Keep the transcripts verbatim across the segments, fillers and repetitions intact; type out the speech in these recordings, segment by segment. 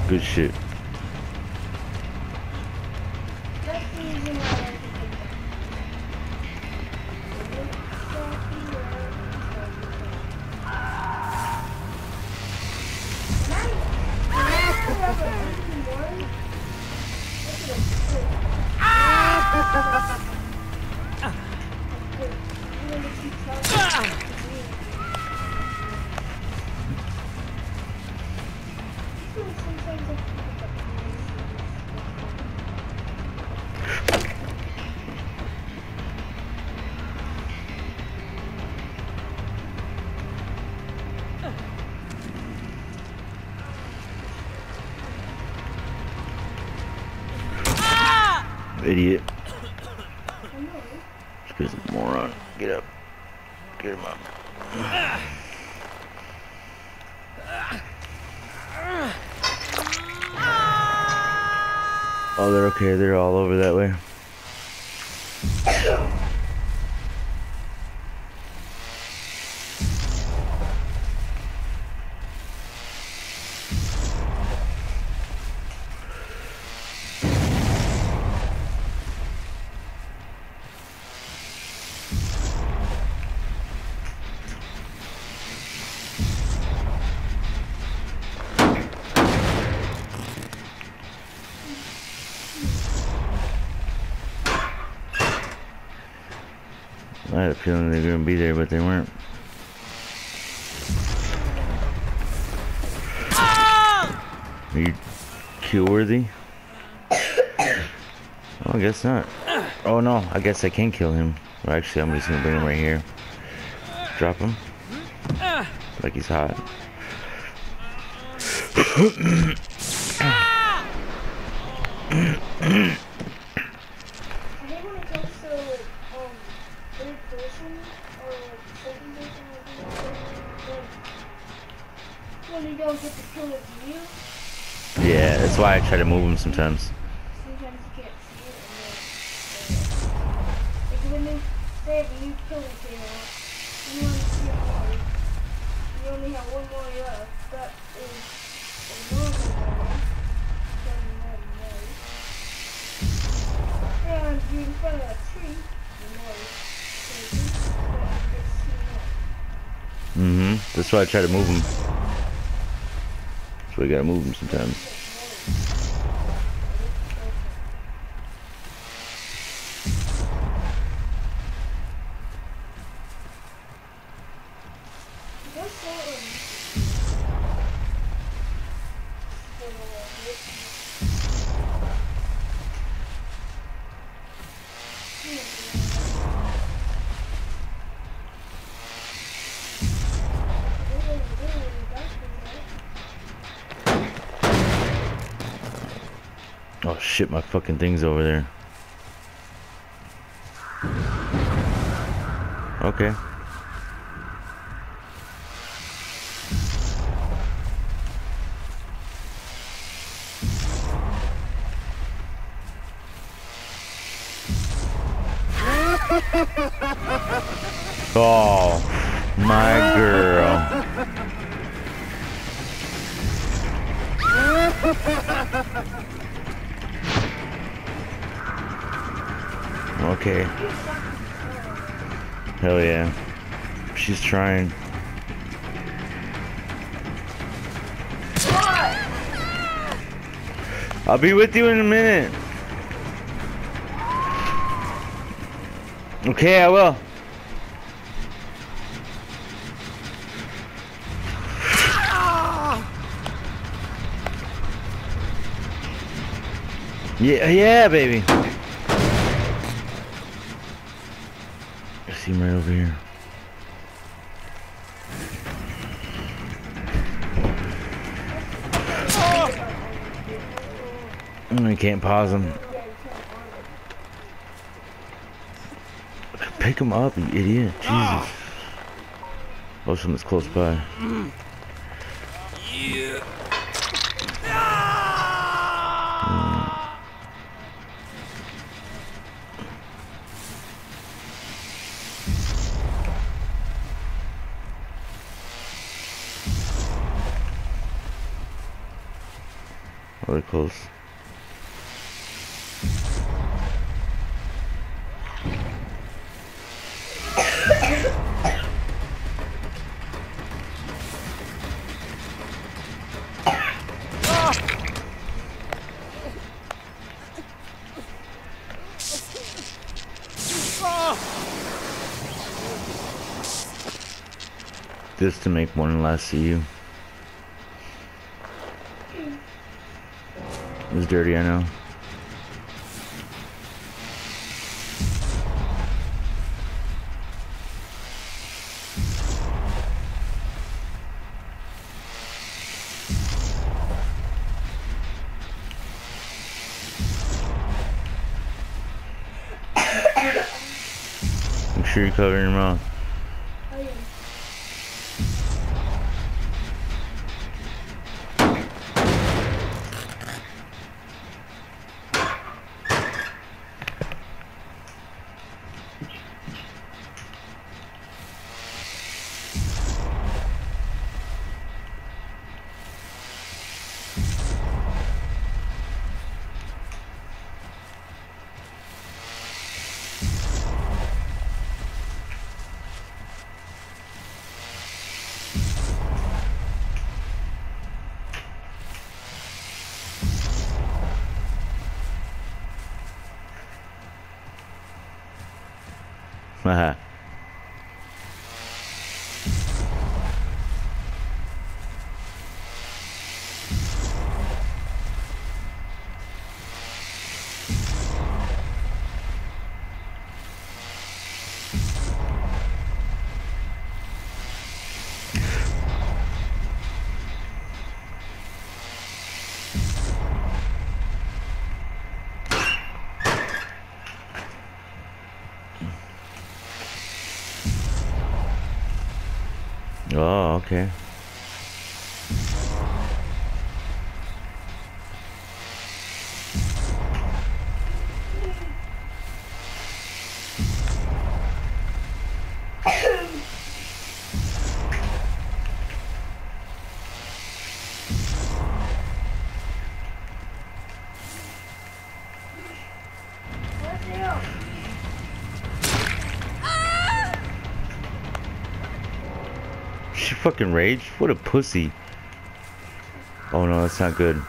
Good shit. Idiot. This is a moron. Get up. Get him up. Oh, they're okay. They're all over that way. I had a feeling they were gonna be there, but they weren't. Are you kill worthy? Oh, I guess not. Oh no, I guess I can kill him. Well, actually, I'm just gonna bring him right here. Drop him. Like he's hot. When you don't get the kill of you. Yeah, that's why I try to move him sometimes. Sometimes you can't see it. Like when you say you kill a hero, you only see a more. You only have one more left. That is a normal one. And you're in front of that tree. Mm-hmm. That's why I try to move him. That's why you gotta move him sometimes. Oh shit, my fucking thing's over there. Okay. Oh, my girl. Okay. Hell yeah. She's trying. I'll be with you in a minute. Okay, I will. Yeah, yeah, baby. I see him right over here. I can't pause him. Pick him up, you idiot. Jesus. Oh, someone's close by. Yeah. Really close. Just to make one last see you. It's dirty, I know. Make sure you cover your mouth. Haha. Oh, okay. She fucking raged? What a pussy. Oh no, that's not good.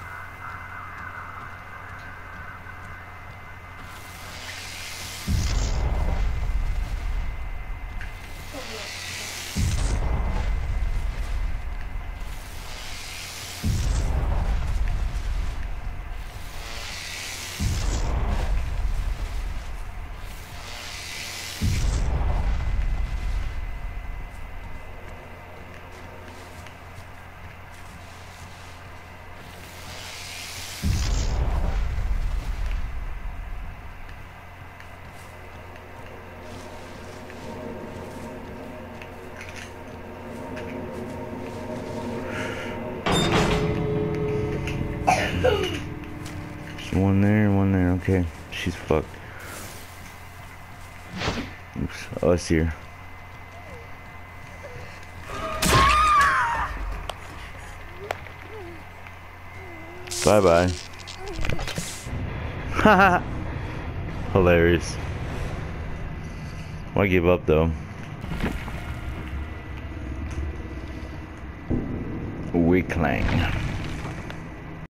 One there, one there, okay. She's fucked. Oops, oh, I see her. Bye-bye. Haha. Hilarious. Why give up, though? Weakling.